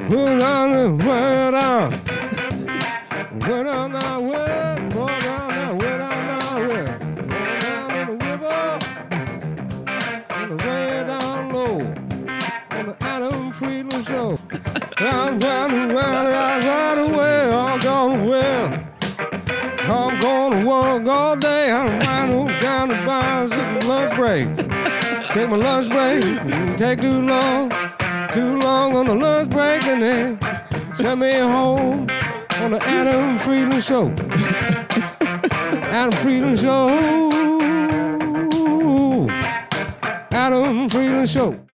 Way down, way down. Way down now, way, go down now, way down now, way. Go down in the river, on the way down low, on the Adam Friedland show. I'm right away, I'm gone well. I'm gonna work all day, I'm riding down the bars at the lunch break. Take my lunch break, take too long on the lunch break, and then send me home on the Adam Friedland show. Adam Friedland show. Adam Friedland show.